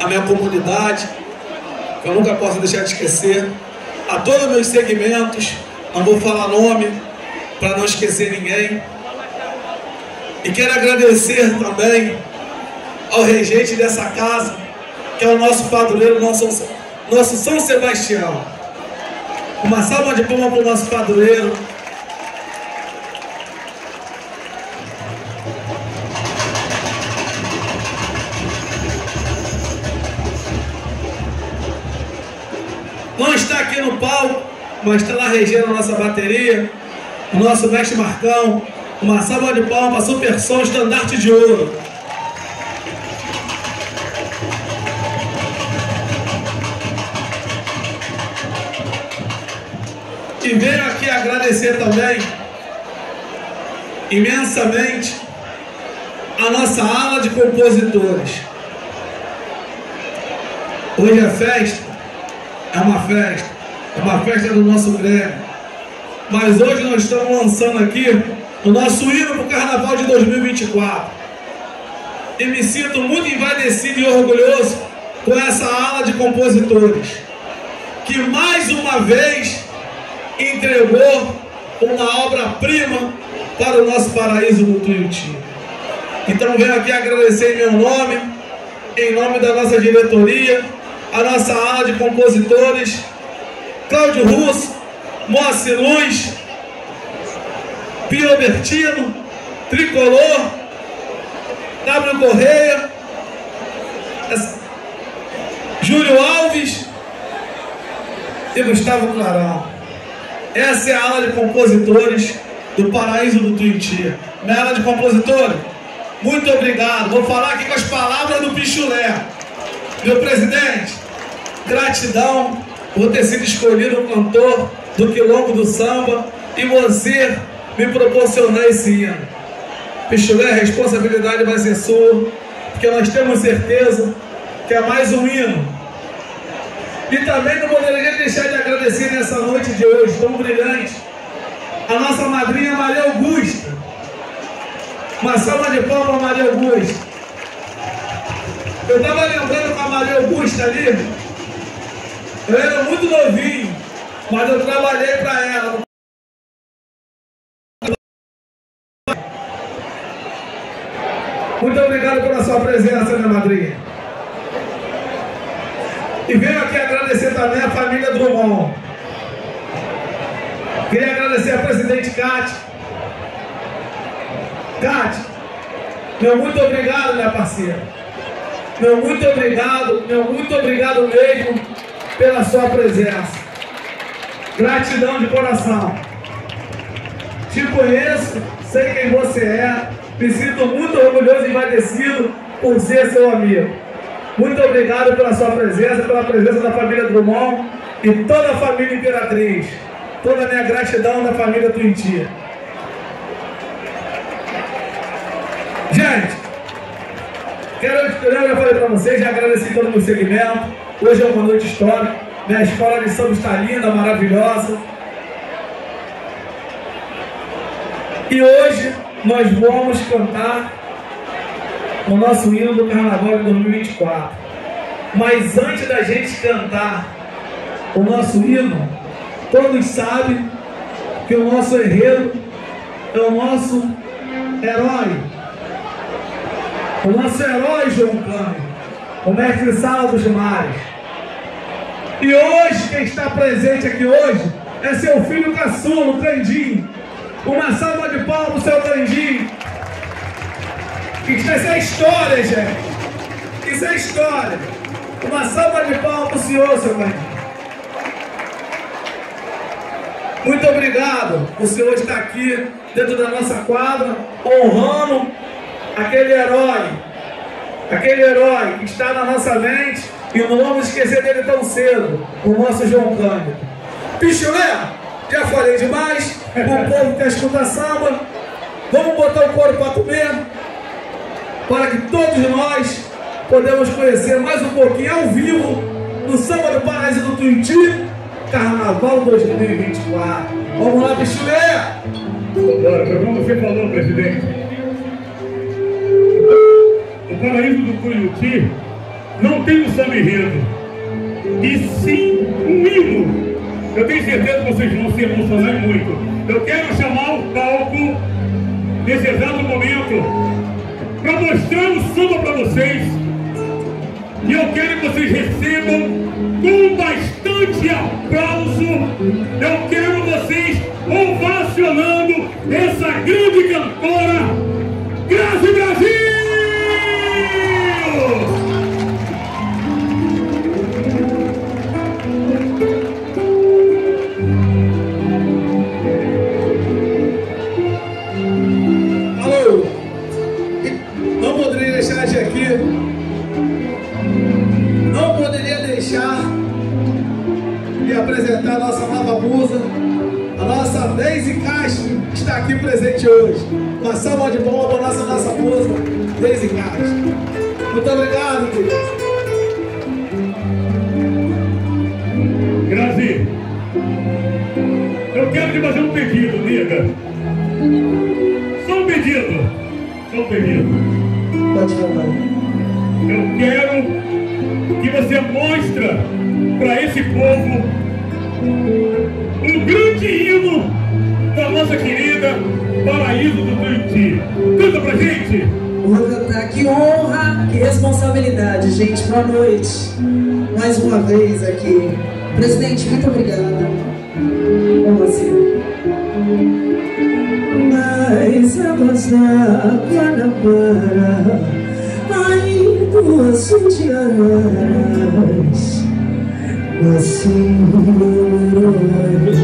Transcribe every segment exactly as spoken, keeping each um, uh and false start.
a minha comunidade, que eu nunca posso deixar de esquecer, a todos os meus segmentos, não vou falar nome, para não esquecer ninguém. E quero agradecer também ao regente dessa casa, que é o nosso padroeiro, nosso, nosso São Sebastião. Uma salva de palmas para o nosso padroeiro. Não está aqui no palco, mas está lá regendo a nossa bateria, o nosso mestre Marcão. Uma salva de palmas para Super Som Estandarte de Ouro. E venho aqui agradecer também imensamente a nossa ala de compositores. Hoje é festa, é uma festa, é uma festa do nosso Grêmio. Mas hoje nós estamos lançando aqui o nosso hino para o Carnaval de dois mil e vinte e quatro. E me sinto muito envaidecido e orgulhoso com essa ala de compositores, que mais uma vez entregou uma obra-prima para o nosso paraíso do Tuiuti. Então venho aqui agradecer em meu nome, em nome da nossa diretoria, a nossa ala de compositores, Cláudio Russo, Moacir Luz, Pio Bertino, Tricolor, W Correia, Júlio Alves e Gustavo Clarão. Essa é a ala de compositores do Paraíso do Tuiuti. Minha ala de compositores, muito obrigado. Vou falar aqui com as palavras do Pichulé. Meu presidente, gratidão por ter sido escolhido o cantor do Quilombo do Samba e você me proporcionar esse hino. Pichulé, a responsabilidade vai ser sua, porque nós temos certeza que é mais um hino. E também não poderia deixar de agradecer nessa noite de hoje, tão brilhante, a nossa madrinha Maria Augusta. Uma salva de palmas para Maria Augusta. Eu estava lembrando com a Maria Augusta ali, eu era muito novinho, mas eu trabalhei para ela. Muito obrigado pela sua presença, minha madrinha. E venho aqui agradecer também a família Drummond. Queria agradecer a presidente Cátia. Cátia, meu muito obrigado, minha parceira. Meu muito obrigado, meu muito obrigado mesmo pela sua presença. Gratidão de coração. Te conheço, sei quem você é, me sinto muito orgulhoso e envaidecido por ser seu amigo. Muito obrigado pela sua presença, pela presença da família Drummond e toda a família Imperatriz. Toda a minha gratidão da família Tuiuti. Gente, quero, eu já falei para vocês, já agradeci todo o meu segmento. Hoje é uma noite histórica. Minha escola de samba está linda, maravilhosa. E hoje nós vamos cantar o nosso hino do Carnaval de dois mil e vinte e quatro. Mas antes da gente cantar o nosso hino, todos sabem que o nosso enredo é o nosso herói. O nosso herói, João Cândido, o mestre Sala dos Mares. E hoje, quem está presente aqui hoje é seu filho caçula, o Candinho. Uma salva de palmas para o seu Candinho. Isso é história, gente. Isso é história. Uma salva de palmas para o senhor, seu Candinho. Muito obrigado por o senhor estar aqui dentro da nossa quadra, honrando aquele herói, aquele herói que está na nossa mente e não vamos esquecer dele tão cedo, o nosso João Cândido. Pichulé, já falei demais, o povo quer escutar samba, vamos botar o couro para comer, para que todos nós podemos conhecer mais um pouquinho ao vivo do Samba do Paraíso do Tuiuti, Carnaval dois mil e vinte e quatro. Vamos lá, Pichulé! Agora, como você falou, presidente, o Paraíso do Tuiuti não tem um samba-enredo, e sim um hino. Eu tenho certeza que vocês vão se emocionar muito. Eu quero chamar o palco nesse exato momento para mostrar o samba para vocês. E eu quero que vocês recebam com bastante aplauso. Eu quero vocês ovacionando essa grande cantora, Grazi Brasil! Alô! Não poderia deixar de aqui. Não poderia deixar de apresentar a nossa nova musa, a nossa Deise Castro, que está aqui presente hoje. Uma salva de palmas para a nossa, nossa musa, Deise Castro. Muito obrigado, Deise. Grazi, eu quero te fazer um pedido, nega. Só um pedido. Só um pedido. Pode falar. Eu quero que você mostre para esse povo um grande hino da nossa querida Paraíso do Tuiuti. Canta pra gente! Vou cantar. Que honra, que responsabilidade, gente. Boa noite. Mais uma vez aqui. Presidente, muito obrigada. Vamos assim. Mas águas da Guanabara, ai, duas indianas, nasci um herói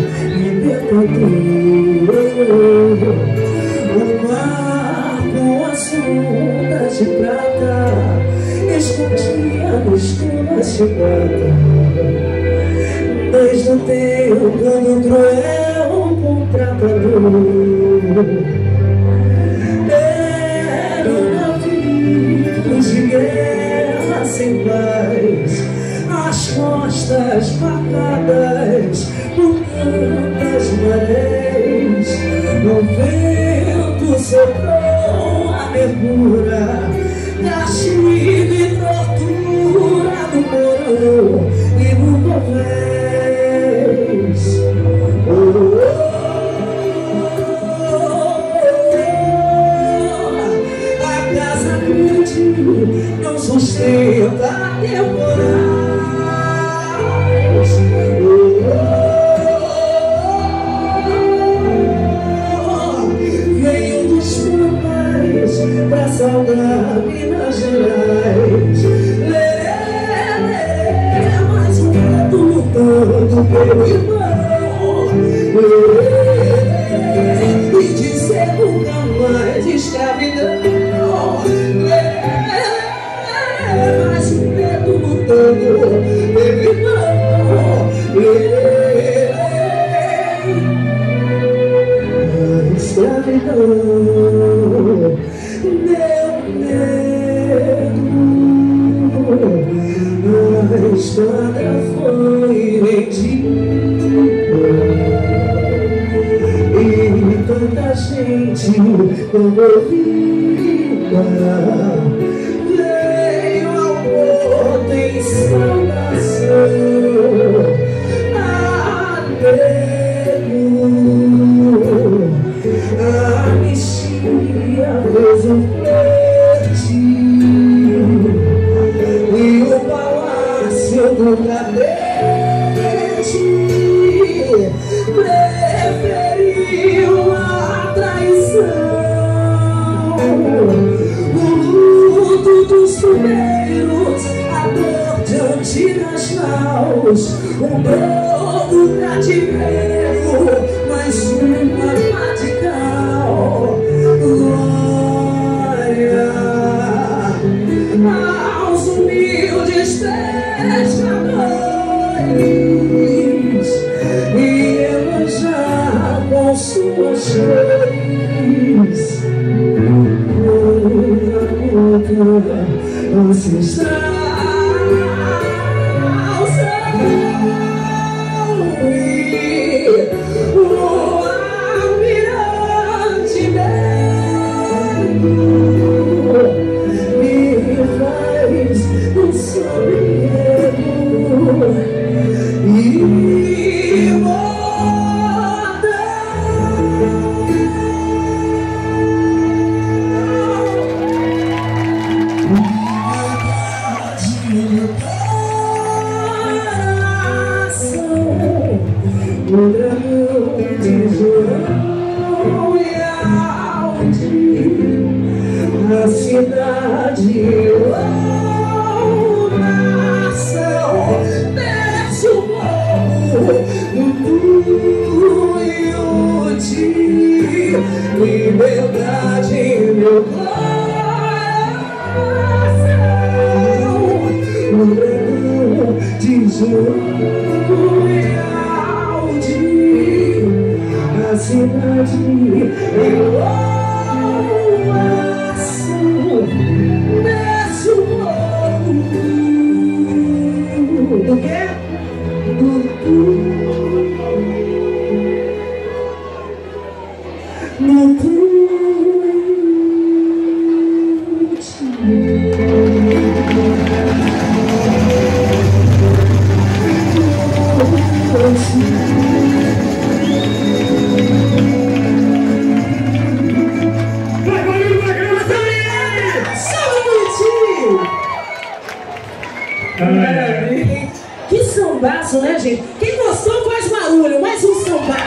libertador. O mar com as ondas de prata escondia nos temas de prata. Desde o tempo do cruel contratador, eram navios de guerra sem paz, as costas marcadas por tantas marés. No vento soprou a mergulha, castigo e tortura do morão e no convés. Oh, oh, oh, a casa grande não sustenta temporais. Oh, oh, oh, veio dos pampas pra salvar Minas Gerais. Lerê, mais um gato lutando pelo irmão. E dizer nunca mais escravidão. Mas o medo lutando pelo irmão. A escravidão, meu medo, a esquadra foi vendida. E tanta gente comovida veio ao porto em saudação a Deus. A anistia fez um flerte e o palácio do cadete preferiu a traição. O luto dos primeiros, a dor de antigas naus, o dor do cativeiro, mais uma radical. Glória aos humildes pescadores e elogiar com suas leis ancestral. Salve o almirante Belo, me faz Na cidade ou nação, desce o morro do punho de liberdade, meu coração. O dragão de Joaldi, a cidade em desce o morro do quê? Do no Que sambaço, né, gente? Quem gostou,